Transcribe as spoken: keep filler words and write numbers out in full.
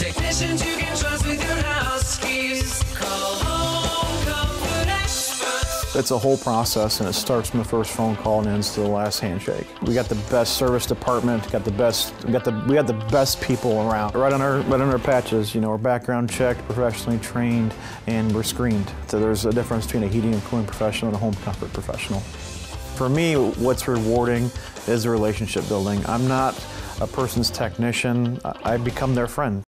Technicians you can trust with your house keys. Call Home Comfort Expert. It's a whole process, and it starts from the first phone call and ends to the last handshake. We got the best service department, got the best, we got the we got the best people around. Right on our right on our patches, you know, we're background checked, professionally trained, and we're screened. So there's a difference between a heating and cooling professional and a home comfort professional. For me, what's rewarding is the relationship building. I'm not a person's technician, I become their friend.